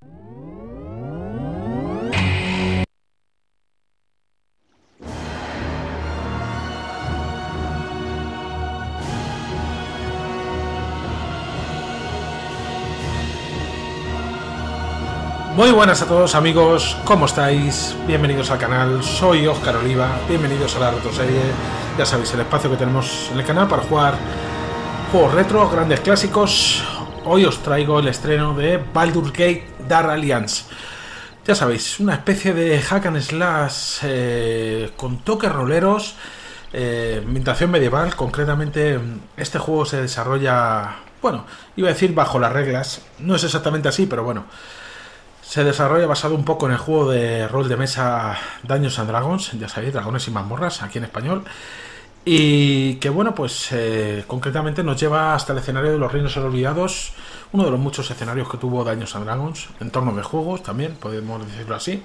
Muy buenas a todos amigos, ¿cómo estáis? Bienvenidos al canal, soy Óscar Oliva, bienvenidos a la retroserie. Ya sabéis, el espacio que tenemos en el canal para jugar juegos retro, grandes clásicos. Hoy os traigo el estreno de Baldur's Gate Dark Alliance. Ya sabéis, una especie de hack and slash con toques roleros, ambientación medieval. Concretamente, este juego se desarrolla, bueno, iba a decir bajo las reglas, no es exactamente así, pero bueno, se desarrolla basado un poco en el juego de rol de mesa Dungeons and Dragons, ya sabéis, Dragones y Mazmorras, aquí en español. Y que bueno, pues concretamente nos lleva hasta el escenario de los Reinos Olvidados, uno de los muchos escenarios que tuvo Dungeons and Dragons, entorno de juegos también, podemos decirlo así.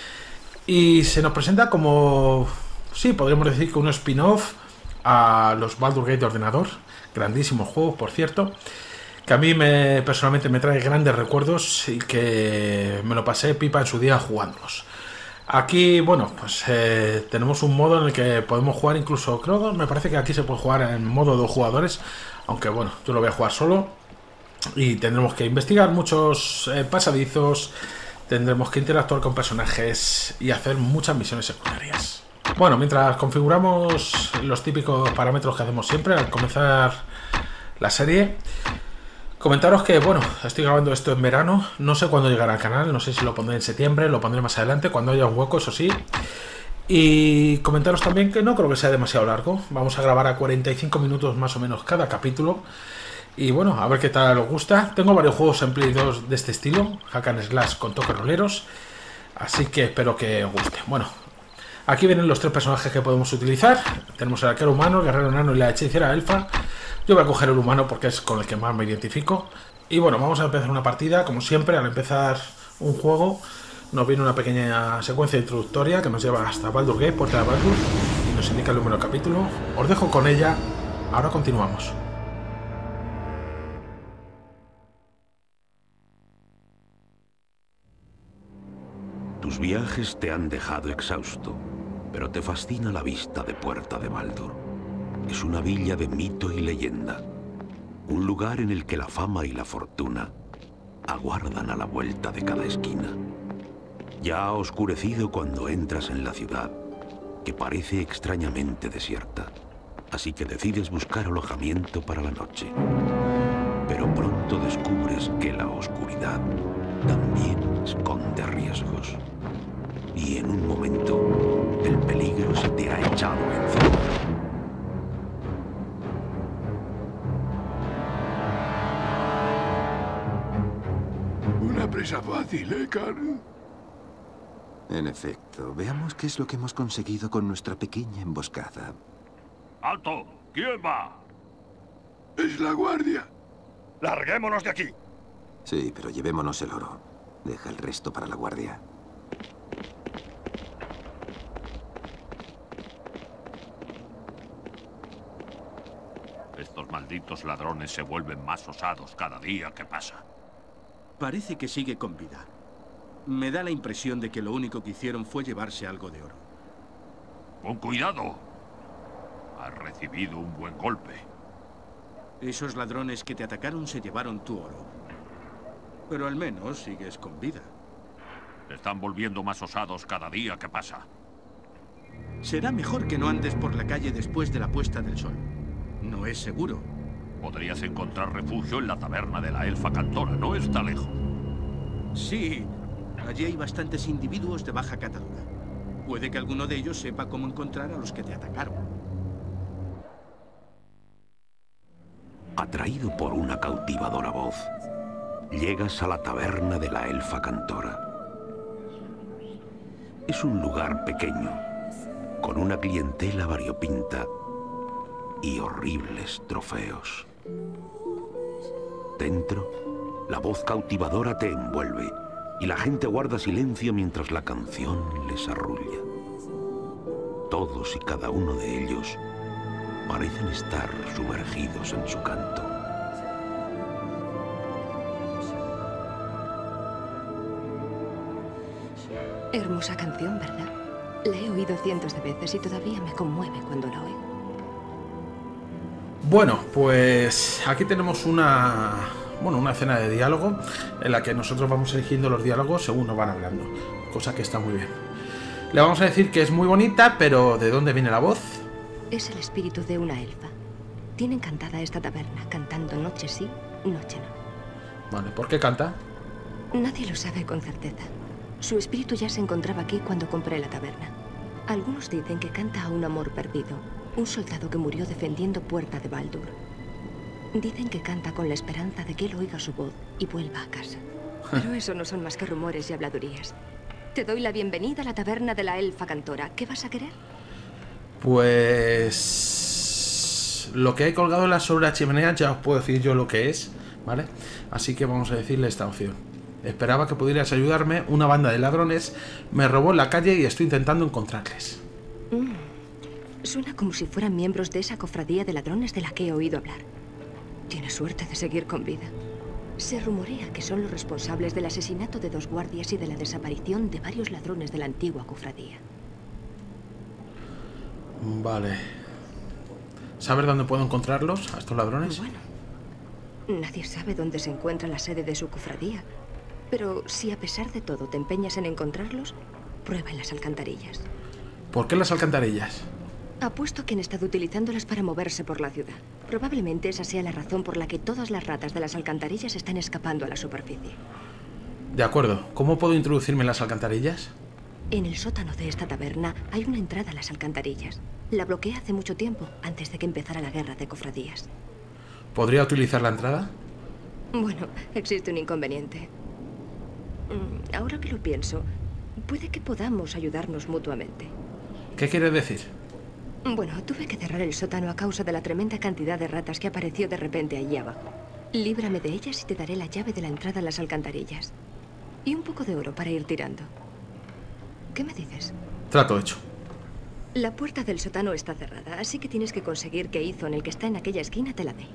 Y se nos presenta como, sí, podríamos decir que un spin-off a los Baldur's Gate de ordenador, grandísimos juegos, por cierto, que a mí personalmente me trae grandes recuerdos y que me lo pasé pipa en su día jugándolos. Aquí, bueno, pues tenemos un modo en el que podemos jugar incluso, me parece que aquí se puede jugar en modo 2 jugadores, aunque bueno, yo lo voy a jugar solo y tendremos que investigar muchos pasadizos, tendremos que interactuar con personajes y hacer muchas misiones secundarias. Bueno, mientras configuramos los típicos parámetros que hacemos siempre al comenzar la serie, comentaros que, bueno, estoy grabando esto en verano, no sé cuándo llegará al canal, no sé si lo pondré en septiembre, lo pondré más adelante, cuando haya un hueco, eso sí. Y comentaros también que no creo que sea demasiado largo, vamos a grabar a 45 minutos más o menos cada capítulo. Y bueno, a ver qué tal os gusta. Tengo varios juegos en Play 2 de este estilo, hack and slash con toques roleros, así que espero que os guste. Bueno, aquí vienen los tres personajes que podemos utilizar. Tenemos el arquero humano, el guerrero enano y la hechicera elfa. Yo voy a coger el humano porque es con el que más me identifico. Y bueno, vamos a empezar una partida. Como siempre, al empezar un juego nos viene una pequeña secuencia introductoria que nos lleva hasta Baldur's Gate, puerta de Baldur, y nos indica el número de capítulo. Os dejo con ella. Ahora continuamos. Tus viajes te han dejado exhausto, pero te fascina la vista de Puerta de Baldur. Es una villa de mito y leyenda, un lugar en el que la fama y la fortuna aguardan a la vuelta de cada esquina. Ya ha oscurecido cuando entras en la ciudad, que parece extrañamente desierta, así que decides buscar alojamiento para la noche. Pero pronto descubres que la oscuridad también esconde riesgos. Y en un momento, el peligro se te ha echado encima. Una presa fácil, Carl? En efecto, veamos qué es lo que hemos conseguido con nuestra pequeña emboscada. ¡Alto! ¿Quién va? Es la guardia. ¡Larguémonos de aquí! Sí, pero llevémonos el oro. Deja el resto para la guardia. Estos malditos ladrones se vuelven más osados cada día que pasa. Parece que sigue con vida. Me da la impresión de que lo único que hicieron fue llevarse algo de oro. ¡Con cuidado! Has recibido un buen golpe. Esos ladrones que te atacaron se llevaron tu oro. Pero al menos sigues con vida. Se están volviendo más osados cada día que pasa. Será mejor que no andes por la calle después de la puesta del sol. No es seguro. Podrías encontrar refugio en la taberna de la elfa cantora, no está lejos. Sí, allí hay bastantes individuos de baja catadura. Puede que alguno de ellos sepa cómo encontrar a los que te atacaron. Atraído por una cautivadora voz, llegas a la taberna de la elfa cantora. Es un lugar pequeño, con una clientela variopinta y horribles trofeos. Dentro, la voz cautivadora te envuelve y la gente guarda silencio mientras la canción les arrulla. Todos y cada uno de ellos parecen estar sumergidos en su canto. Hermosa canción, ¿verdad? La he oído cientos de veces y todavía me conmueve cuando la oigo. Bueno, pues aquí tenemos una escena de diálogo en la que nosotros vamos eligiendo los diálogos según nos van hablando, cosa que está muy bien. Le vamos a decir que es muy bonita, pero ¿de dónde viene la voz? Es el espíritu de una elfa. Tiene encantada esta taberna, cantando noche sí, noche no. Vale, ¿por qué canta? Nadie lo sabe con certeza. Su espíritu ya se encontraba aquí cuando compré la taberna. Algunos dicen que canta a un amor perdido, un soldado que murió defendiendo Puerta de Baldur. Dicen que canta con la esperanza de que él oiga su voz y vuelva a casa. Pero eso no son más que rumores y habladurías. Te doy la bienvenida a la taberna de la elfa cantora. ¿Qué vas a querer? Pues... lo que hay colgado sobre la chimenea ya os puedo decir yo lo que es, ¿vale? Así que vamos a decirle esta opción. Esperaba que pudieras ayudarme. Una banda de ladrones me robó en la calle y estoy intentando encontrarles. Suena como si fueran miembros de esa cofradía de ladrones de la que he oído hablar. Tienes suerte de seguir con vida. Se rumorea que son los responsables del asesinato de 2 guardias y de la desaparición de varios ladrones de la antigua cofradía. Vale. ¿Sabes dónde puedo encontrarlos, a estos ladrones? Bueno, nadie sabe dónde se encuentra la sede de su cofradía. Pero si a pesar de todo te empeñas en encontrarlos, prueba en las alcantarillas. ¿Por qué las alcantarillas? Apuesto que han estado utilizándolas para moverse por la ciudad. Probablemente esa sea la razón por la que todas las ratas de las alcantarillas están escapando a la superficie. De acuerdo. ¿Cómo puedo introducirme en las alcantarillas? En el sótano de esta taberna hay una entrada a las alcantarillas. La bloqueé hace mucho tiempo, antes de que empezara la guerra de cofradías. ¿Podría utilizar la entrada? Bueno, existe un inconveniente. Ahora que lo pienso, puede que podamos ayudarnos mutuamente. ¿Qué quiere decir? Bueno, tuve que cerrar el sótano a causa de la tremenda cantidad de ratas que apareció de repente allí abajo. Líbrame de ellas y te daré la llave de la entrada a las alcantarillas. Y un poco de oro para ir tirando. ¿Qué me dices? Trato hecho. La puerta del sótano está cerrada, así que tienes que conseguir que Ethan, el que está en aquella esquina, te la dé.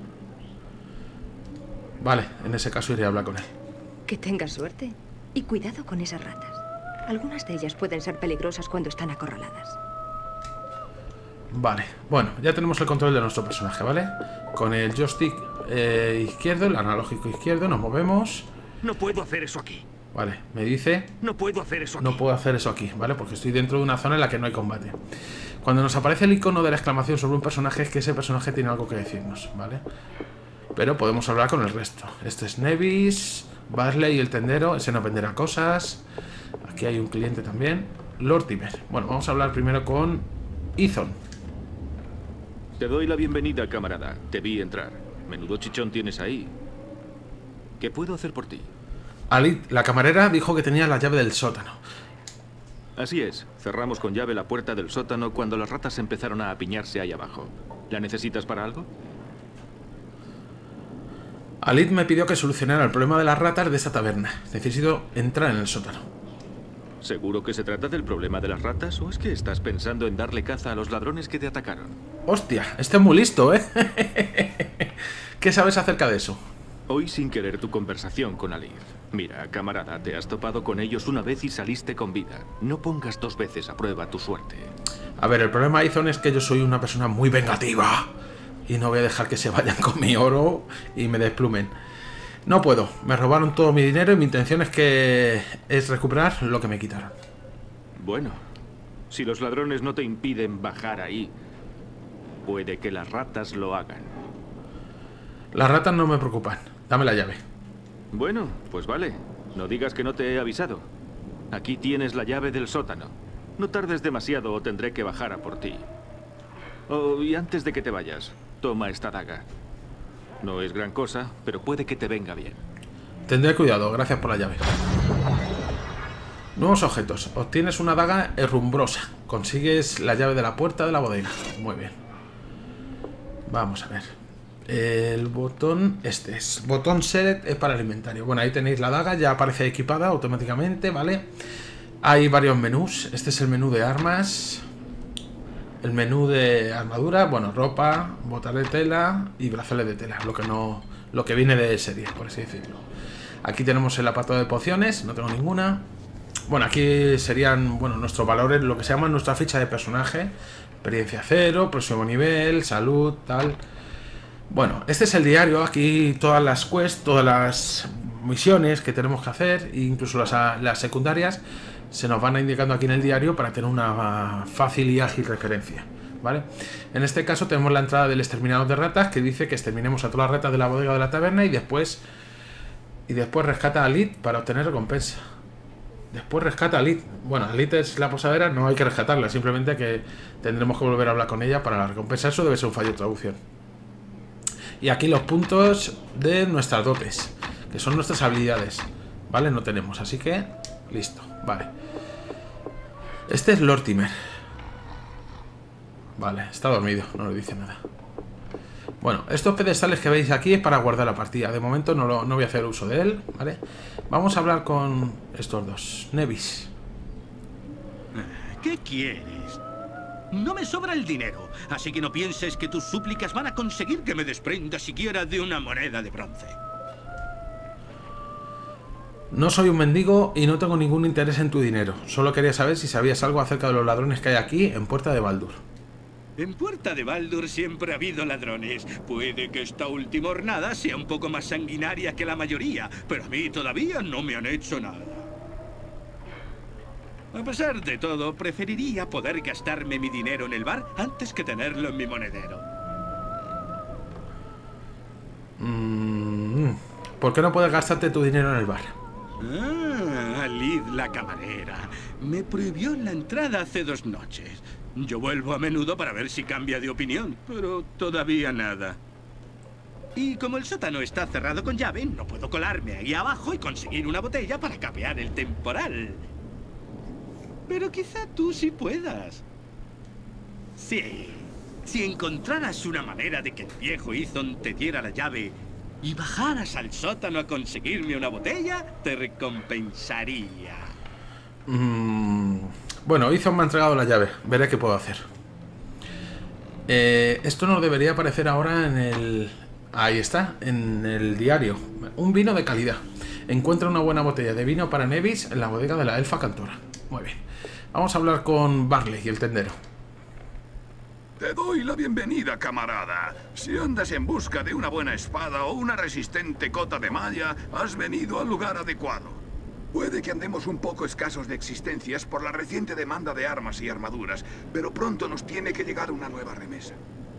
Vale, en ese caso iré a hablar con él. Que tengas suerte. Y cuidado con esas ratas. Algunas de ellas pueden ser peligrosas cuando están acorraladas. Vale, bueno, ya tenemos el control de nuestro personaje, ¿vale? Con el joystick izquierdo, el analógico izquierdo, nos movemos. No puedo hacer eso aquí. Vale, me dice... No puedo hacer eso aquí. No puedo hacer eso aquí, ¿vale? Porque estoy dentro de una zona en la que no hay combate. Cuando nos aparece el icono de la exclamación sobre un personaje, es que ese personaje tiene algo que decirnos, ¿vale? Pero podemos hablar con el resto. Este es Nevis, Basley, el tendero, ese nos venderá cosas. Aquí hay un cliente también. Lord Timmer. Bueno, vamos a hablar primero con Ethan. Te doy la bienvenida, camarada. Te vi entrar. Menudo chichón tienes ahí. ¿Qué puedo hacer por ti? Alit, la camarera, dijo que tenía la llave del sótano. Así es. Cerramos con llave la puerta del sótano cuando las ratas empezaron a apiñarse ahí abajo. ¿La necesitas para algo? Alit me pidió que solucionara el problema de las ratas de esta taberna. Necesito entrar en el sótano. ¿Seguro que se trata del problema de las ratas o es que estás pensando en darle caza a los ladrones que te atacaron? Hostia, este es muy listo, ¿eh? ¿Qué sabes acerca de eso? Oí sin querer tu conversación con Alit. Mira, camarada, te has topado con ellos una vez y saliste con vida. No pongas 2 veces a prueba tu suerte. A ver, el problema, Ethan, es que yo soy una persona muy vengativa. Y no voy a dejar que se vayan con mi oro y me desplumen. No puedo. Me robaron todo mi dinero y mi intención es recuperar lo que me quitaron. Bueno, si los ladrones no te impiden bajar ahí, puede que las ratas lo hagan. Las ratas no me preocupan. Dame la llave. Bueno, pues vale. No digas que no te he avisado. Aquí tienes la llave del sótano. No tardes demasiado o tendré que bajar a por ti. Oh, y antes de que te vayas, toma esta daga. No es gran cosa, pero puede que te venga bien. Tendré cuidado, gracias por la llave. Nuevos objetos. Obtienes una daga herrumbrosa. Consigues la llave de la puerta de la bodega. Muy bien. Vamos a ver. El botón, este es botón set, es para el inventario. Bueno, ahí tenéis la daga, ya aparece equipada automáticamente, ¿vale? Hay varios menús. Este es el menú de armas. El menú de armadura, bueno, ropa, botas de tela y brazales de tela, lo que viene de serie, por así decirlo. Aquí tenemos el apartado de pociones, no tengo ninguna. Bueno, aquí serían, bueno, nuestros valores, lo que se llama nuestra ficha de personaje. Experiencia 0, próximo nivel, salud, tal. Bueno, este es el diario. Aquí todas las quests, todas las misiones que tenemos que hacer, incluso las secundarias, se nos van indicando aquí en el diario para tener una fácil y ágil referencia, ¿vale? En este caso tenemos la entrada del exterminador de ratas, que dice que exterminemos a todas las ratas de la bodega de la taberna y después rescata a Lid para obtener recompensa. Después rescata a Lid. Bueno, Lid es la posadera, no hay que rescatarla, simplemente que tendremos que volver a hablar con ella para la recompensa. Eso debe ser un fallo de traducción. Y aquí los puntos de nuestras dotes, que son nuestras habilidades, ¿vale? No tenemos, así que listo, vale. Este es Lortimer. Vale, está dormido, no le dice nada. Bueno, estos pedestales que veis aquí es para guardar la partida. De momento no voy a hacer uso de él, ¿vale? Vamos a hablar con estos dos. Nevis. ¿Qué quieres? No me sobra el dinero, así que no pienses que tus súplicas van a conseguir que me desprenda siquiera de una moneda de bronce. No soy un mendigo y no tengo ningún interés en tu dinero. Solo quería saber si sabías algo acerca de los ladrones que hay aquí en Puerta de Baldur. En Puerta de Baldur siempre ha habido ladrones. Puede que esta última hornada sea un poco más sanguinaria que la mayoría, pero a mí todavía no me han hecho nada. A pesar de todo, preferiría poder gastarme mi dinero en el bar antes que tenerlo en mi monedero. ¿Por qué no puedes gastarte tu dinero en el bar? Lid, la camarera, me prohibió la entrada hace 2 noches. Yo vuelvo a menudo para ver si cambia de opinión, pero todavía nada. Y como el sótano está cerrado con llave, no puedo colarme ahí abajo y conseguir una botella para capear el temporal. Pero quizá tú sí puedas. Sí, si encontraras una manera de que el viejo Ethan te diera la llave y bajaras al sótano a conseguirme una botella, te recompensaría. Bueno, Ethan me ha entregado la llave. Veré qué puedo hacer. Esto nos debería aparecer ahora en el... Ahí está, en el diario. Un vino de calidad. Encuentra una buena botella de vino para Nevis en la bodega de la elfa cantora. Muy bien. Vamos a hablar con Barley y el tendero. Te doy la bienvenida, camarada. Si andas en busca de una buena espada o una resistente cota de malla, has venido al lugar adecuado. Puede que andemos un poco escasos de existencias por la reciente demanda de armas y armaduras, pero pronto nos tiene que llegar una nueva remesa.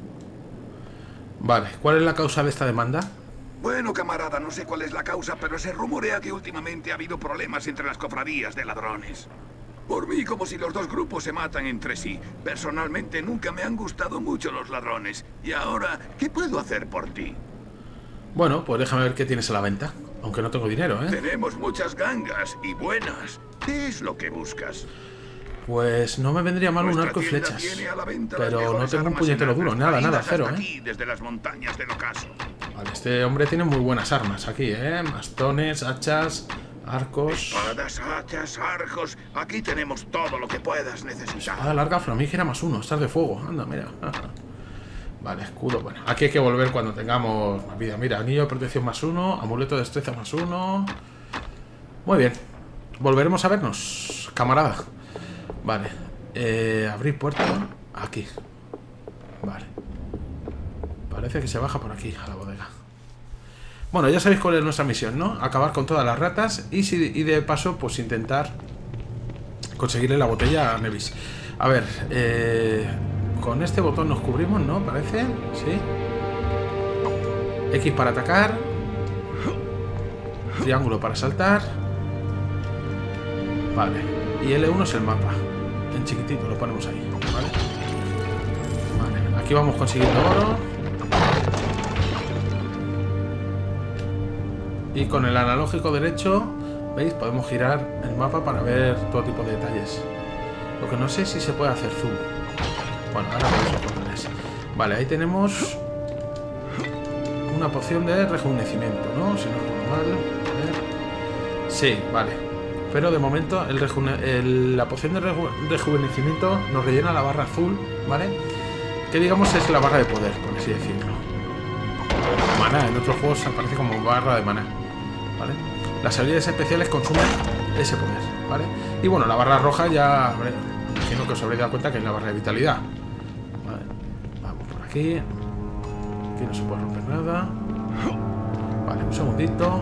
Vale, ¿cuál es la causa de esta demanda? Bueno, camarada, no sé cuál es la causa, pero se rumorea que últimamente ha habido problemas entre las cofradías de ladrones. Por mí, como si los dos grupos se matan entre sí. Personalmente, nunca me han gustado mucho los ladrones. Y ahora, ¿qué puedo hacer por ti? Bueno, pues déjame ver qué tienes a la venta. Aunque no tengo dinero, ¿eh? Tenemos muchas gangas y buenas. ¿Qué es lo que buscas? Pues no me vendría mal un arco y flechas. Pero no tengo un puñetero duro. Nada, cero, ¿eh? Desde las montañas del ocaso. Vale, este hombre tiene muy buenas armas aquí, ¿eh? Bastones, hachas, arcos... Espadas, hachas, arcos... Aquí tenemos todo lo que puedas necesitar. Espada larga, flamígera +1. Estás de fuego. Anda, mira. Vale, escudo. Bueno, aquí hay que volver cuando tengamos más vida. Mira, anillo de protección +1. Amuleto de destreza +1. Muy bien. Volveremos a vernos, camarada. Vale. Abrir puerta. Aquí. Vale. Parece que se baja por aquí, a la bodega. Bueno, ya sabéis cuál es nuestra misión, ¿no? Acabar con todas las ratas y de paso, pues intentar conseguirle la botella a Nevis. A ver, con este botón nos cubrimos, ¿no? Parece, sí. X para atacar. Triángulo para saltar. Vale. Y L1 es el mapa. En chiquitito lo ponemos ahí, ¿vale? Vale, aquí vamos consiguiendo oro. Y con el analógico derecho, ¿veis? Podemos girar el mapa para ver todo tipo de detalles. Lo que no sé si se puede hacer zoom. Bueno, ahora vamos a ponerles. Vale, ahí tenemos una poción de rejuvenecimiento, ¿no? Si no recuerdo mal. A ver. Sí, vale. Pero de momento la poción de rejuvenecimiento nos rellena la barra azul, ¿vale? Que digamos es la barra de poder, por así decirlo. Maná, en otros juegos aparece como barra de maná, ¿vale? Las habilidades especiales consumen ese poder, ¿vale? Y bueno, la barra roja ya... imagino que os habréis dado cuenta que es la barra de vitalidad. Vale, vamos por aquí. Aquí no se puede romper nada. Vale, un segundito.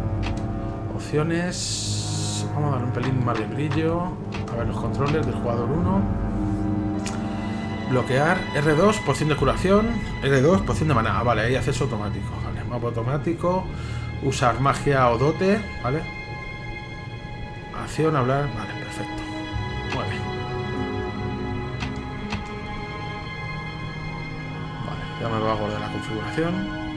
Opciones. Vamos a dar un pelín más de brillo. A ver los controles del jugador 1. Bloquear. R2, poción de curación. R2, poción de maná. Vale, hay acceso automático. Vale, mapa automático. Usar magia o dote. Vale. Acción, hablar. Vale, perfecto. Muy bien. Vale, ya me va a guardar la configuración.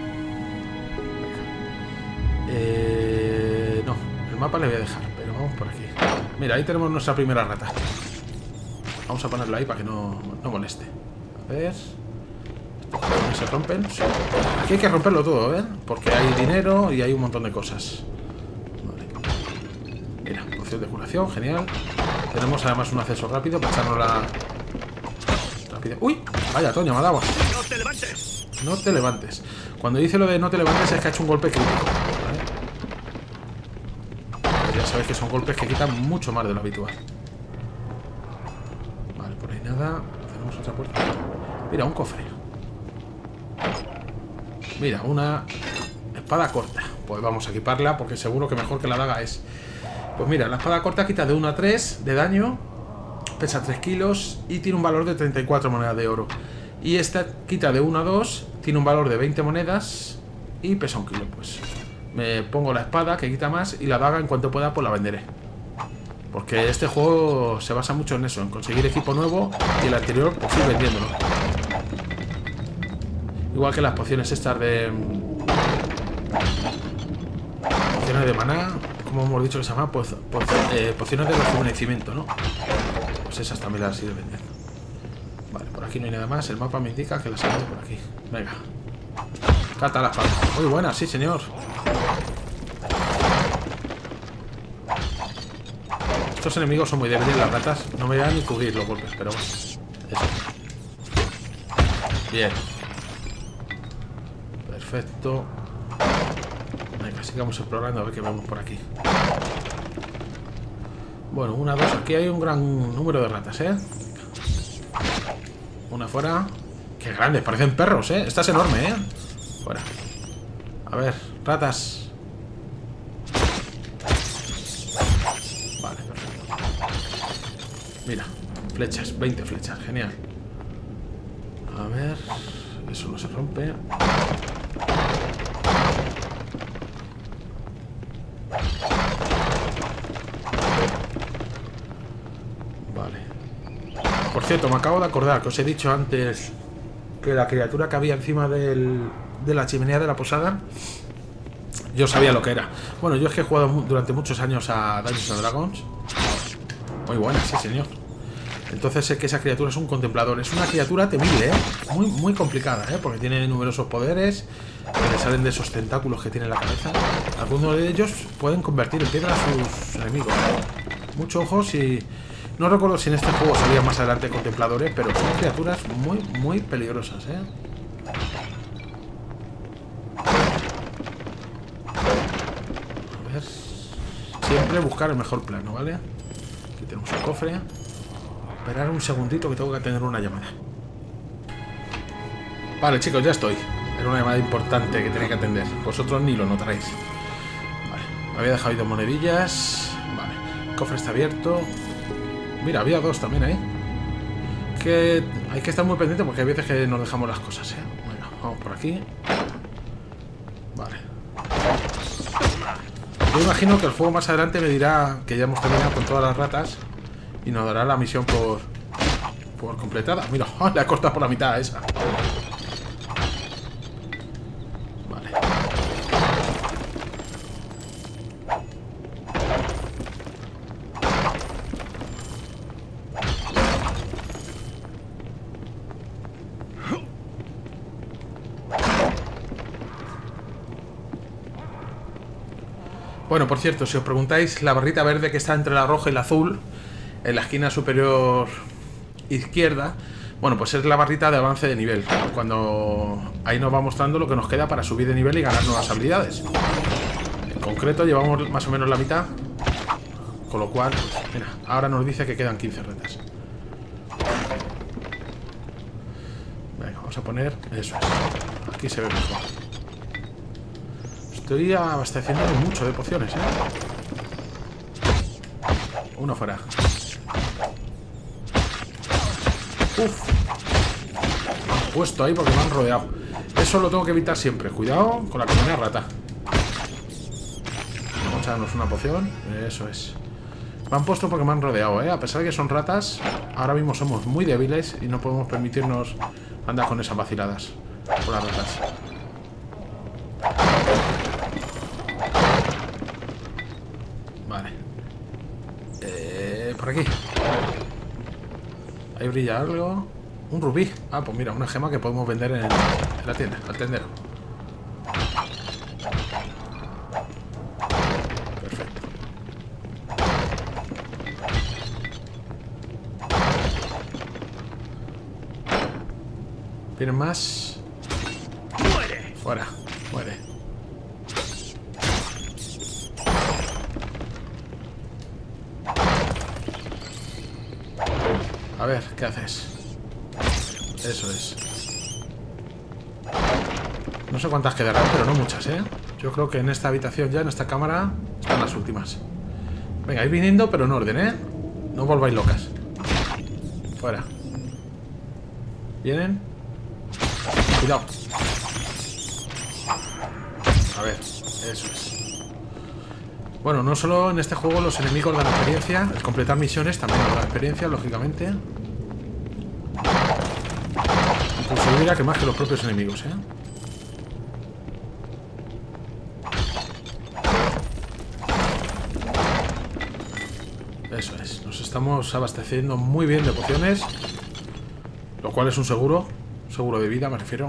No, el mapa le voy a dejar, pero vamos por aquí. Mira, ahí tenemos nuestra primera rata. Vamos a ponerla ahí para que no moleste. A ver. ¿Se rompen? Sí. Aquí hay que romperlo todo, ¿eh? Porque hay dinero y hay un montón de cosas. Vale. Mira, poción de curación, genial. Tenemos además un acceso rápido para echarnos la... rápido. ¡Uy! Vaya, Toño, me ha dado. ¡No te levantes! No te levantes. Cuando dice lo de no te levantes es que ha hecho un golpe crítico. ¿Vale? Ya sabéis que son golpes que quitan mucho más de lo habitual. Vale, por ahí nada. Tenemos otra puerta. Mira, un cofre. Mira, una espada corta. Pues vamos a equiparla porque seguro que mejor que la daga es. Pues mira, la espada corta quita de 1 a 3 de daño. Pesa 3 kilos y tiene un valor de 34 monedas de oro. Y esta quita de 1 a 2, tiene un valor de 20 monedas y pesa 1 kilo. Pues me pongo la espada que quita más y la daga en cuanto pueda pues la venderé. Porque este juego se basa mucho en eso, en conseguir equipo nuevo y el anterior pues ir vendiéndolo. Igual que las pociones estas de... pociones de maná, como hemos dicho que se llama, pues, pociones de rejuvenecimiento, ¿no? Pues esas también las iré vendiendo. Vale, por aquí no hay nada más. El mapa me indica que la salida por aquí. Venga. Cata la espada. Muy buena, sí, señor. Estos enemigos son muy débiles, las ratas. No me van ni cubrir los golpes, pero bueno. Eso. Bien. Perfecto. Venga, sigamos explorando a ver qué vemos por aquí. Bueno, 1, 2. Aquí hay un gran número de ratas, ¿eh? Una fuera. Qué grandes, parecen perros, ¿eh? Esta es enorme, ¿eh? Fuera. A ver, ratas. Vale, perfecto. Mira, flechas, 20 flechas, genial. A ver. Eso no se rompe. Por cierto, me acabo de acordar que os he dicho antes que la criatura que había encima de la chimenea de la posada, yo sabía lo que era. Bueno, yo es que he jugado durante muchos años a Dungeons & Dragons. Muy buena, sí señor. Entonces sé que esa criatura es un contemplador. Es una criatura temible, ¿eh? Muy complicada, ¿eh? Porque tiene numerosos poderes que le salen de esos tentáculos que tiene en la cabeza. Algunos de ellos pueden convertir en piedra a sus enemigos. Mucho ojo si... No recuerdo si en este juego salían más adelante contempladores, pero son criaturas muy peligrosas, ¿eh? A ver... Siempre buscar el mejor plano, ¿vale? Aquí tenemos el cofre. Esperar un segundito que tengo que atender una llamada. Vale, chicos, ya estoy. Era una llamada importante que tenía que atender. Vosotros ni lo notaréis. Vale, me había dejado ahí 2 monedillas. Vale, el cofre está abierto. Mira, había 2 también ahí. Que hay que estar muy pendiente porque hay veces que nos dejamos las cosas, ¿eh? Venga, vamos por aquí. Vale. Yo imagino que el juego más adelante me dirá que ya hemos terminado con todas las ratas y nos dará la misión por completada. Mira, le ha cortado por la mitad a esa. Vale. Bueno, por cierto, si os preguntáis, la barrita verde que está entre la roja y la azul, en la esquina superior izquierda, bueno, pues es la barrita de avance de nivel. Cuando ahí nos va mostrando lo que nos queda para subir de nivel y ganar nuevas habilidades. En concreto, llevamos más o menos la mitad. Con lo cual, pues, mira, ahora nos dice que quedan 15 ratas. Venga, vamos a poner... Eso es. Aquí se ve mejor. Estoy abasteciendo mucho de pociones, ¿eh? Uno fuera. Uf. Me han puesto ahí porque me han rodeado. Eso lo tengo que evitar siempre. Cuidado con la comida rata. Vamos a echarnos una poción. Eso es. Me han puesto porque me han rodeado, ¿eh? A pesar de que son ratas, ahora mismo somos muy débiles y no podemos permitirnos andar con esas vaciladas. Con las ratas. Vale. Por aquí. Ahí brilla algo. Un rubí. Ah, pues mira, una gema que podemos vender en la tienda, al tendero. Perfecto. ¿Vienen más? ¡Muere! Fuera, muere. A ver, ¿qué haces? Eso es. No sé cuántas quedarán, pero no muchas, ¿eh? Yo creo que en esta habitación ya, en esta cámara, están las últimas. Venga, ir viniendo, pero en orden, ¿eh? No volváis locas. Fuera. ¿Vienen? Cuidado. A ver, eso es. Bueno, no solo en este juego los enemigos dan experiencia, el completar misiones también nos da experiencia, lógicamente. Incluso yo diría que más que los propios enemigos, ¿eh? Eso es, nos estamos abasteciendo muy bien de pociones, lo cual es un seguro de vida, me refiero.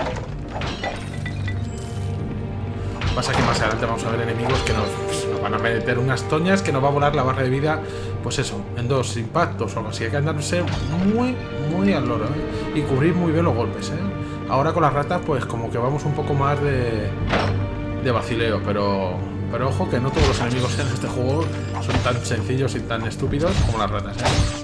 Pasa que más adelante vamos a ver enemigos que nos van a meter unas toñas, que nos va a volar la barra de vida, pues eso, en 2 impactos o algo así. Hay que andarse muy al loro, ¿eh? Y cubrir muy bien los golpes, ¿eh? Ahora con las ratas, pues como que vamos un poco más de vacileo, pero ojo que no todos los enemigos en este juego son tan sencillos y tan estúpidos como las ratas, ¿eh?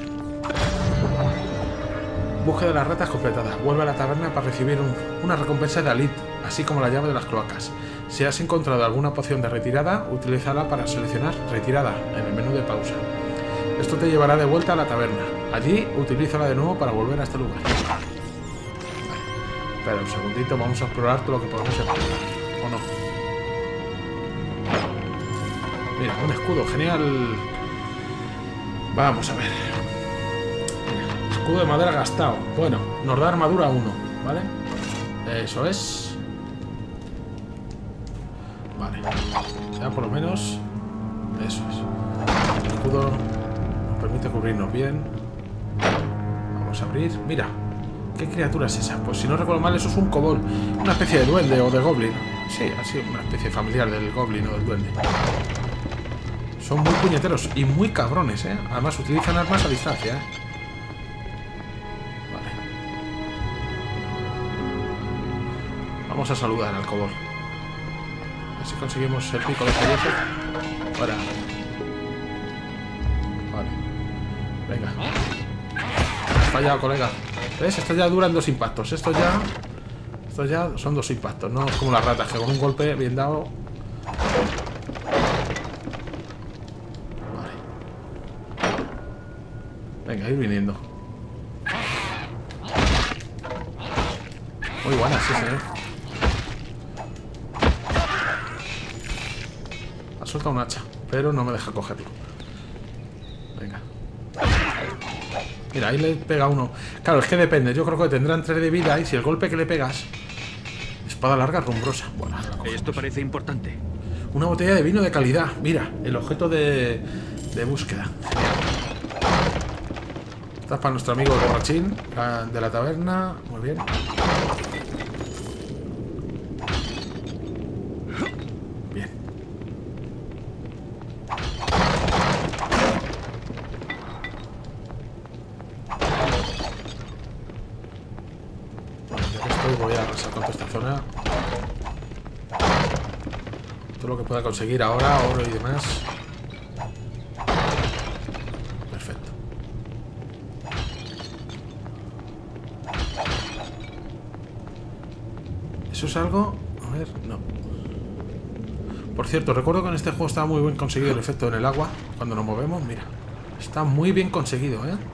Búsqueda de las ratas completada. Vuelve a la taberna para recibir una recompensa de Alit, así como la llave de las cloacas. Si has encontrado alguna poción de retirada, utilízala para seleccionar retirada en el menú de pausa. Esto te llevará de vuelta a la taberna. Allí, utilízala de nuevo para volver a este lugar. Vale. Espera un segundito, vamos a explorar todo lo que podemos explorar. ¿O no? Mira, un escudo, genial. Vamos a ver. Escudo de madera gastado. Bueno, nos da armadura 1, ¿vale? Eso es. Vale. Ya por lo menos. Eso es. El escudo nos permite cubrirnos bien. Vamos a abrir. Mira. ¿Qué criatura es esa? Pues si no recuerdo mal, eso es un kobold. Una especie de duende o de goblin. Sí, así, una especie familiar del goblin o del duende. Son muy puñeteros y muy cabrones, ¿eh? Además utilizan armas a distancia, ¿eh? Vamos a saludar al kobold. A ver si conseguimos el pico de experiencia. Fuera. Vale. Venga. Has fallado, colega. ¿Ves? Esto ya duran 2 impactos. Estos ya son 2 impactos. No es como las ratas, que con un golpe bien dado. Vale. Venga, ir viniendo. Muy buena, sí, señor. Suelta un hacha, pero no me deja cogerlo. Venga. Mira, ahí le pega uno. Claro, es que depende. Yo creo que tendrán 3 de vida y si el golpe que le pegas... Espada larga rumbrosa. Bueno, esto parece importante. Una botella de vino de calidad. Mira, el objeto de búsqueda. Genial. Esta es para nuestro amigo el borrachín de la taberna. Muy bien. Voy a arrasar con toda esta zona. Todo lo que pueda conseguir ahora, oro y demás. ¿Eso es algo? A ver, no. Por cierto, recuerdo que en este juego estaba muy bien conseguido el efecto en el agua. Cuando nos movemos, mira. Está muy bien conseguido, ¿eh?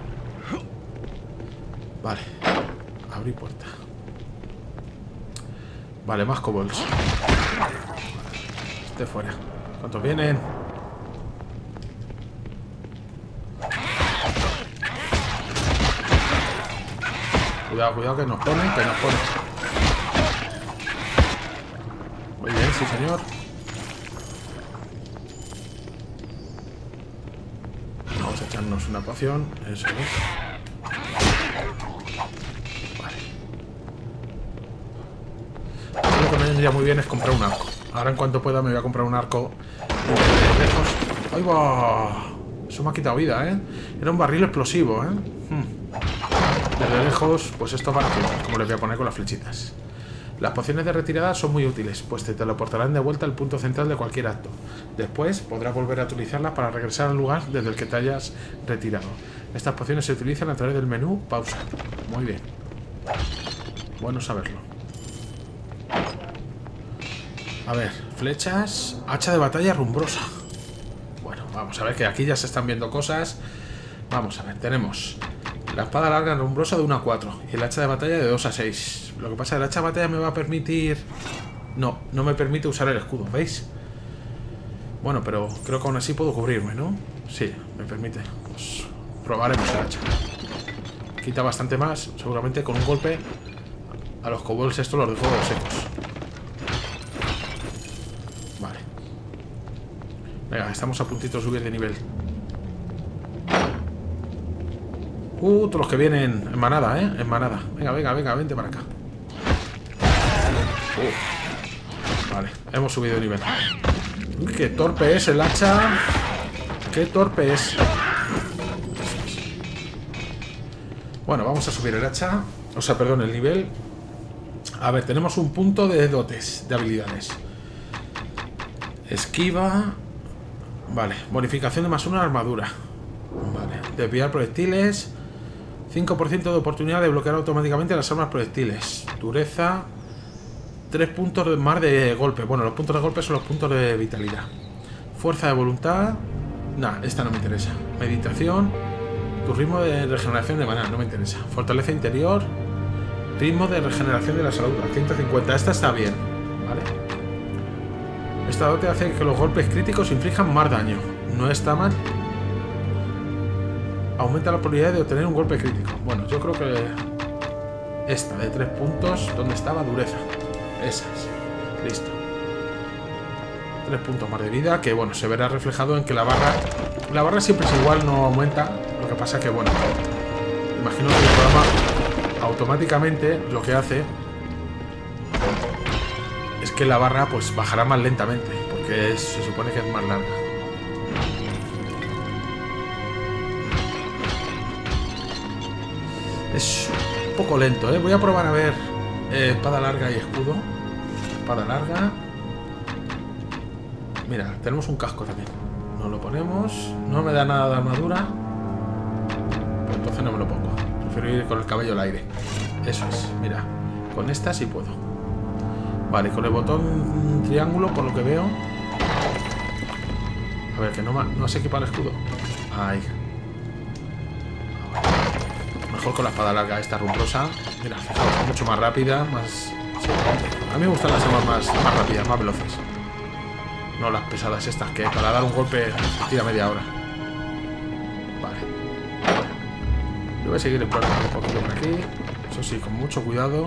Vale. Abrir puerta. Vale, más kobolds. Este fuera. ¿Cuántos vienen? Cuidado, cuidado, que nos ponen, que nos ponen. Muy bien, sí señor. Vamos a echarnos una poción. Eso es. Vale. Lo que me vendría muy bien es comprar un arco. Ahora en cuanto pueda me voy a comprar un arco. ¡Ahí va! Eso me ha quitado vida, ¿eh? Era un barril explosivo, ¿eh? Desde lejos, pues esto va a tirar, como les voy a poner con las flechitas. Las pociones de retirada son muy útiles, pues te teleportarán de vuelta al punto central de cualquier acto. Después podrás volver a utilizarlas para regresar al lugar desde el que te hayas retirado. Estas pociones se utilizan a través del menú pausa. Muy bien. Bueno saberlo. A ver, flechas, hacha de batalla rumbrosa. Bueno, vamos a ver que aquí ya se están viendo cosas. Vamos a ver, tenemos la espada larga rumbrosa de 1 a 4 y el hacha de batalla de 2 a 6. Lo que pasa es que el hacha de batalla me va a permitir... No, no me permite usar el escudo, ¿veis? Bueno, pero creo que aún así puedo cubrirme, ¿no? Sí, me permite. Pues probaremos el hacha. Quita bastante más, seguramente con un golpe a los kobolds estos los dejo secos. Vale. Venga, estamos a puntito de subir de nivel. Todos los que vienen en manada, ¿eh? En manada. Venga, venga, venga, vente para acá. Vale, hemos subido de nivel. Uy, qué torpe es el hacha. Qué torpe es. Bueno, vamos a subir el hacha. O sea, perdón, el nivel. A ver, tenemos un punto de dotes, de habilidades. Esquiva. Vale, bonificación de +1 a la armadura. Vale, desviar proyectiles. 5% de oportunidad de bloquear automáticamente las armas proyectiles. Dureza. 3 puntos más de golpe. Bueno, los puntos de golpe son los puntos de vitalidad. Fuerza de voluntad. Nah, esta no me interesa. Meditación. Tu ritmo de regeneración de maná, no me interesa. Fortaleza interior. Ritmo de regeneración de la salud. A 150. Esta está bien. Vale. Esta dote hace que los golpes críticos inflijan más daño. No está mal. Aumenta la probabilidad de obtener un golpe crítico. Bueno, yo creo que esta de 3 puntos, donde estaba dureza. Esa es. Listo. 3 puntos más de vida, que bueno, se verá reflejado en que la barra siempre es igual, no aumenta. Lo que pasa que bueno, imagino que el programa automáticamente lo que hace es que la barra pues bajará más lentamente, porque se supone que es más larga. Es un poco lento, ¿eh? Voy a probar a ver espada larga y escudo. Espada larga. Mira, tenemos un casco también. Nos lo ponemos. No me da nada de armadura. Pues entonces no me lo pongo. Prefiero ir con el cabello al aire. Eso es, mira. Con esta sí puedo. Vale, con el botón triángulo, por lo que veo. A ver, que no se equipa el escudo. Ahí. Mejor con la espada larga esta rumbrosa. Mira, fijaos, mucho más rápida, más... Sí. A mí me gustan las armas más rápidas, más veloces. No las pesadas estas, que para dar un golpe tira media hora. Vale. Yo voy a seguir explorando un poquito por aquí. Eso sí, con mucho cuidado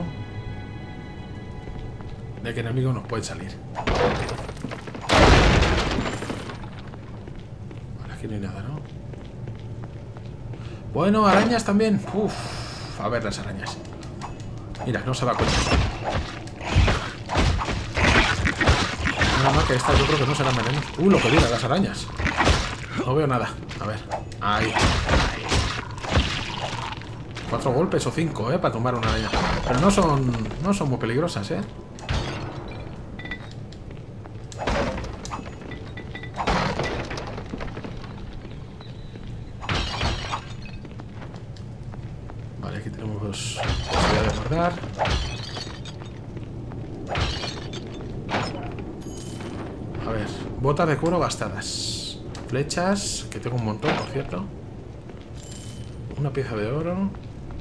de que enemigos nos pueden salir. Vale, aquí no hay nada, ¿no? Bueno, arañas también. Uf, a ver las arañas. Mira, no se da cuenta. Nada más que esta yo creo que no será veneno. Lo que diga las arañas. No veo nada. A ver. Ahí. 4 golpes o 5, para tumbar una araña. Pero no son muy peligrosas, Vale, aquí tenemos posibilidad de guardar. A ver, botas de cuero gastadas. Flechas, que tengo un montón, por cierto. Una pieza de oro.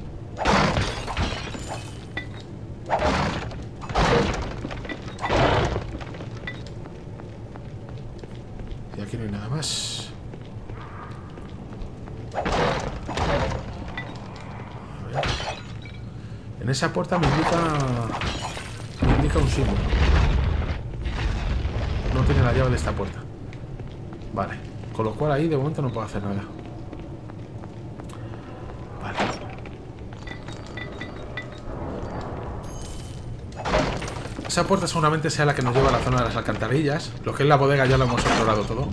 Y aquí no hay nada más. A ver. En esa puerta me indica un símbolo. No tiene la llave de esta puerta. Vale. Con lo cual ahí de momento no puedo hacer nada. Vale. Esa puerta seguramente sea la que nos lleva a la zona de las alcantarillas. Lo que es la bodega ya lo hemos explorado todo.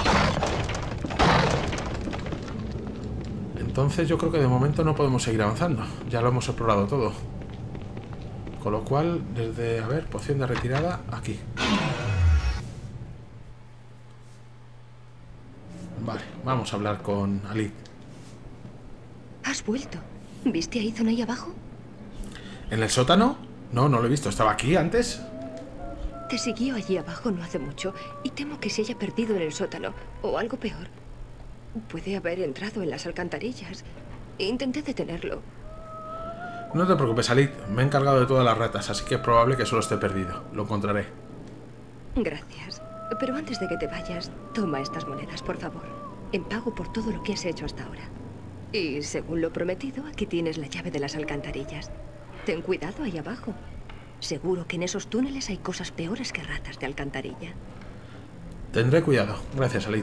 Entonces yo creo que de momento no podemos seguir avanzando. Ya lo hemos explorado todo. Con lo cual, desde... A ver, poción de retirada, aquí. Vale, vamos a hablar con Alid. ¿Has vuelto? ¿Viste a Ethan ahí abajo? ¿En el sótano? No, no lo he visto. ¿Estaba aquí antes? Te siguió allí abajo no hace mucho y temo que se haya perdido en el sótano. O algo peor. Puede haber entrado en las alcantarillas. Intenté detenerlo. No te preocupes, Alid. Me he encargado de todas las ratas, así que es probable que solo esté perdido. Lo encontraré. Gracias. Pero antes de que te vayas, toma estas monedas, por favor. En pago por todo lo que has hecho hasta ahora. Y según lo prometido, aquí tienes la llave de las alcantarillas. Ten cuidado ahí abajo. Seguro que en esos túneles hay cosas peores que ratas de alcantarilla. Tendré cuidado. Gracias, Alid.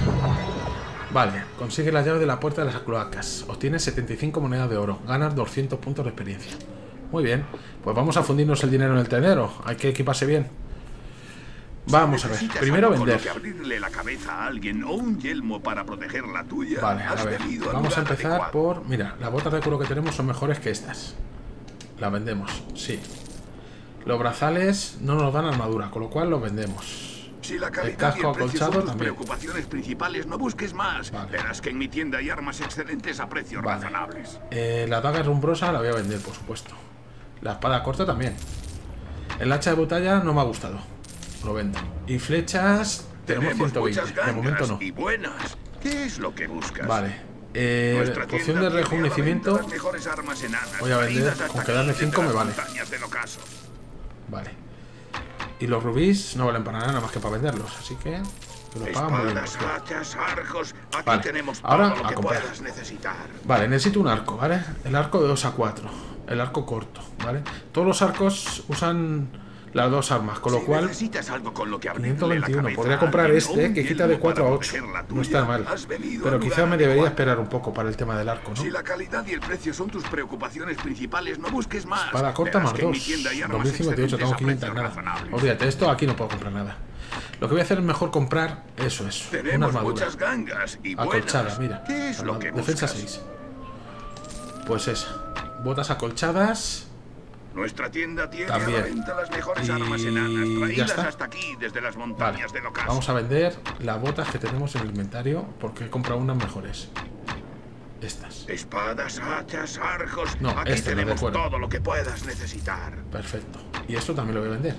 Vale, consigue la llave de la puerta de las cloacas. Obtienes 75 monedas de oro. Ganas 200 puntos de experiencia. Muy bien. Pues vamos a fundirnos el dinero en el tendero. Hay que equiparse bien. Vamos a ver. Primero vender. Que abrirle la cabeza a alguien o un yelmo para proteger la tuya. Vale, a ver. Vamos a empezar por... Mira, las botas de cuero que tenemos son mejores que estas. Las vendemos, sí. Los brazales no nos dan armadura, con lo cual los vendemos. Si la calidad el casco acolchado son tus también. Preocupaciones principales, no busques más. Vale. Verás que en mi tienda hay armas excelentes a precios Vale. razonables. La daga rumbrosa la voy a vender, por supuesto. La espada corta también. El hacha de batalla no me ha gustado. Lo vendo. Y flechas tenemos 120. De momento no. Y buenas. ¿Qué es lo que buscas? Vale. Nuestra Poción tienda de tiene a la rejuvenecimiento. venta las mejores armas enanas, Voy a vender, traídas hasta con que darme aquí 5 desde me las vale. montañas del ocaso. Vale. Y los rubíes no valen para nada más que para venderlos. Así que los pagan muy bien. Espadas, hachas, arcos. Aquí Vale. tenemos Ahora todo lo a que comprar. puedas necesitar. Vale, necesito un arco, ¿vale? El arco de 2 a 4. El arco corto, ¿vale? Todos los arcos usan las dos armas, con lo Si cual... necesitas algo con lo que abrirle la 521. cabeza Podría a comprar alguien o este, un que quita de yelmo 4 a para 8. proteger la No está tuya, mal. has venido Pero al quizá lugar me debería adecuado. esperar un poco para el tema del arco, ¿no? Si la calidad y el precio son tus preocupaciones principales, no busques más. Espada corta Verás más que en 2. mi tienda hay armas 2058, tengo excelentes a 500 precios nada. razonables. Olvídate, esto aquí no puedo comprar nada. Lo que voy a hacer es mejor comprar eso es. Una Tenemos armadura. muchas gangas y Acolchada, buenas. mira. ¿Qué es lo que Defensa buscas? 6. Pues esa. Botas acolchadas. Nuestra tienda tiene También. a la venta las mejores Y armas enanas, ya traídas está. hasta aquí desde las Vale. montañas del ocaso. Vamos a vender las botas que tenemos en el inventario porque he comprado unas mejores. Estas. Espadas, hachas, arcos. No, aquí este, lo de tenemos fuera. todo lo que puedas necesitar. Perfecto. Y esto también lo voy a vender.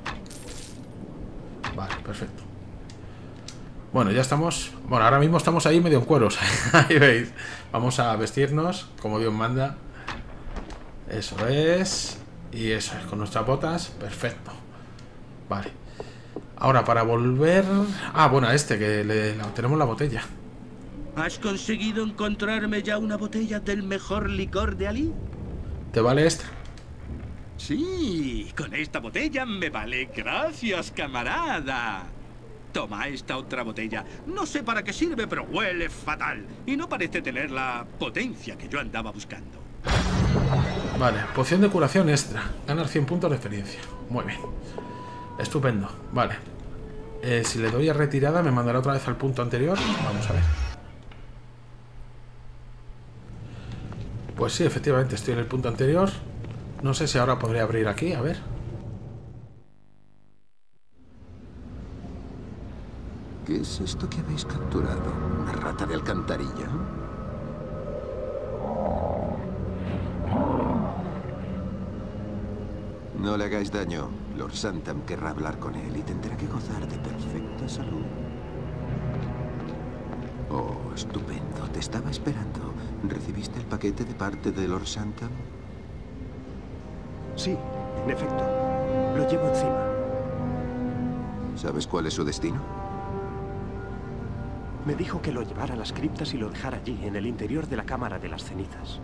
Vale, perfecto. Bueno, ya estamos. Bueno, ahora mismo estamos ahí medio en cueros. Ahí veis. Vamos a vestirnos como Dios manda. Eso es. Y eso es, con nuestras botas. Perfecto. Vale. Ahora para volver... Ah, bueno, a este, que tenemos la botella. ¿Has conseguido encontrarme ya una botella del mejor licor de Ali? ¿Te vale esta? Sí, con esta botella me vale. Gracias, camarada. Toma esta otra botella. No sé para qué sirve, pero huele fatal. Y no parece tener la potencia que yo andaba buscando. Vale, poción de curación extra. Ganar 100 puntos de experiencia. Muy bien. Estupendo. Vale. Si le doy a retirada, me mandará otra vez al punto anterior. Vamos a ver. Pues sí, efectivamente, estoy en el punto anterior. No sé si ahora podré abrir aquí, a ver. ¿Qué es esto que habéis capturado? ¿Una rata de alcantarilla? No le hagáis daño. Lord Santam querrá hablar con él y tendrá que gozar de perfecta salud. Oh, estupendo. Te estaba esperando. ¿Recibiste el paquete de parte de Lord Santam? Sí, en efecto. Lo llevo encima. ¿Sabes cuál es su destino? Me dijo que lo llevara a las criptas y lo dejara allí, en el interior de la Cámara de las Cenizas.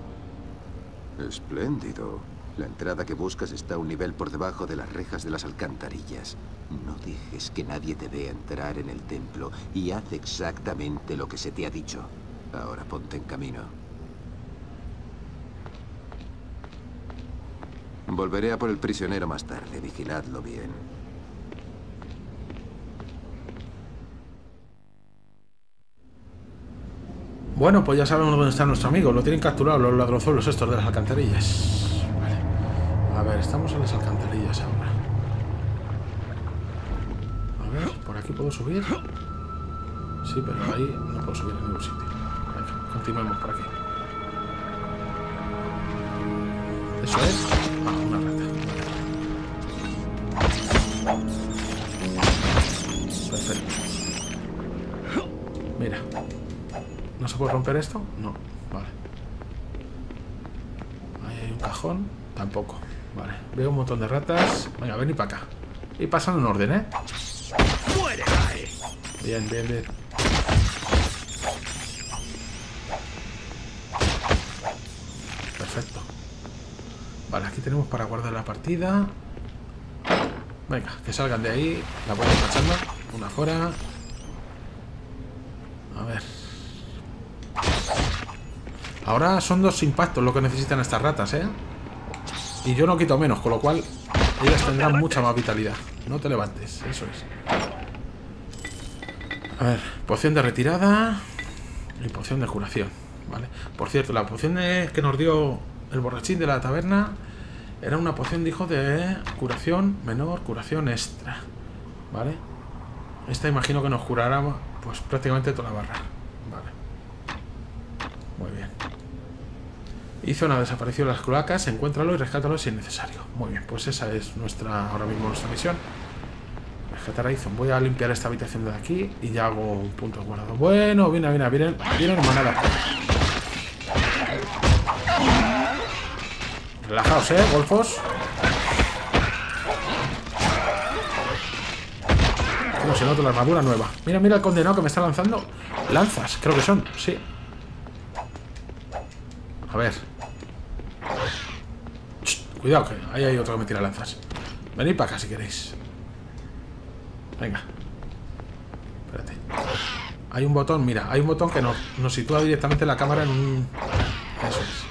Espléndido. La entrada que buscas está a un nivel por debajo de las rejas de las alcantarillas. No dejes que nadie te vea entrar en el templo y haz exactamente lo que se te ha dicho. Ahora ponte en camino. Volveré a por el prisionero más tarde. Vigiladlo bien. Bueno, pues ya sabemos dónde está nuestro amigo. Lo tienen capturado los ladronzuelos estos de las alcantarillas. Vale. A ver, estamos en las alcantarillas ahora. A ver, ¿por aquí puedo subir? Sí, pero ahí no puedo subir en ningún sitio. Venga, continuemos por aquí. ¿Eso es? Ah, una rata. Perfecto. Mira. ¿No se puede romper esto? No, vale. Ahí hay un cajón. Tampoco, vale. Veo un montón de ratas. Venga, ven y para acá. Y pasan en orden, ¿eh? Bien, bien, bien. Perfecto. Vale, aquí tenemos para guardar la partida. Venga, que salgan de ahí. La voy despachando. Una fuera. A ver. Ahora son 2 impactos lo que necesitan estas ratas, ¿eh? Y yo no quito menos, con lo cual ellas tendrán mucha más vitalidad. No te levantes, eso es. A ver, poción de retirada y poción de curación, ¿vale? Por cierto, la poción que nos dio el borrachín de la taberna era una poción, dijo, de curación menor, curación extra, ¿vale? Esta imagino que nos curará pues prácticamente toda la barra. Vale. Muy bien. Y zona desapareció las cloacas, encuéntralo y rescátalo si es necesario. Muy bien, pues esa es ahora mismo nuestra misión. Rescatar a Izon. Voy a limpiar esta habitación de aquí y ya hago un punto de guardado. Bueno, vienen manada. Relajaos, golfos. Cómo se nota la armadura nueva. Mira, mira el condenado que me está lanzando lanzas, creo que son, sí. A ver. Cuidado, que ahí hay otro que me tira lanzas. Venid para acá si queréis. Venga. Espérate. Hay un botón, mira, hay un botón que nos sitúa directamente la cámara en un... Eso es.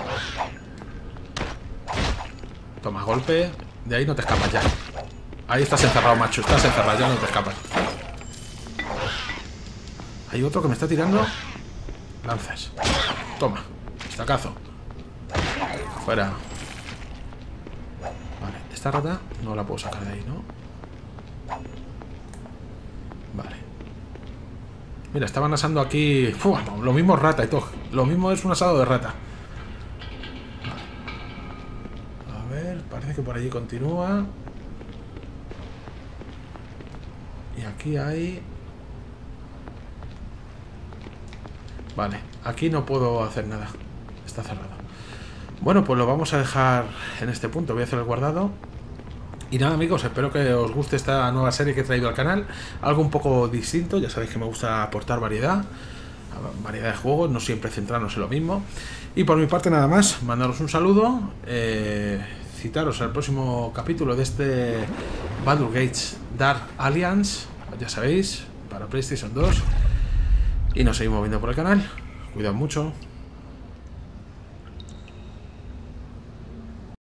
Toma, golpe. De ahí no te escapas ya. Ahí estás encerrado, macho. Estás encerrado, ya no te escapas. Hay otro que me está tirando lanzas. Toma. Estacazo. Fuera. Vale, esta rata no la puedo sacar de ahí, ¿no? Vale. Mira, estaban asando aquí... Uf, lo mismo rata y todo. Lo mismo es un asado de rata. Vale. A ver, parece que por allí continúa. Y aquí hay... Vale, aquí no puedo hacer nada. Está cerrado. Bueno, pues lo vamos a dejar en este punto. Voy a hacer el guardado. Y nada, amigos, espero que os guste esta nueva serie que he traído al canal. Algo un poco distinto. Ya sabéis que me gusta aportar variedad de juegos, no siempre centrarnos en lo mismo. Y por mi parte nada más, mandaros un saludo, citaros al próximo capítulo de este Baldur's Gate Dark Alliance, ya sabéis, para PlayStation 2. Y nos seguimos viendo por el canal. Cuidad mucho.